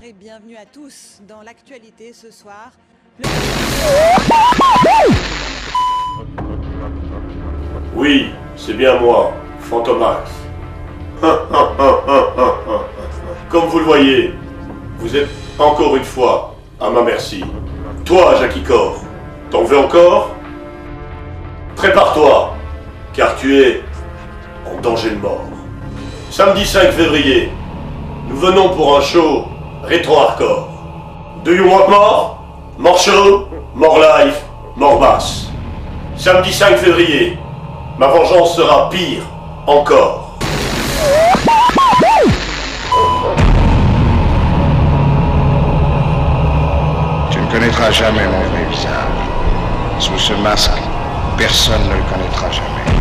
et bienvenue à tous dans l'actualité ce soir. Oui, c'est bien moi, Fantomax. Comme vous le voyez, vous êtes encore une fois à ma merci. Toi, Jackie Cor, t'en veux encore? Prépare-toi, car tu es en danger de mort. Samedi 5 février, nous venons pour un show rétro-hardcore. Do you want more? More show, more life, more bass. Samedi 5 février, ma vengeance sera pire encore. Tu ne connaîtras jamais mon vrai visage. Sous ce masque, personne ne le connaîtra jamais.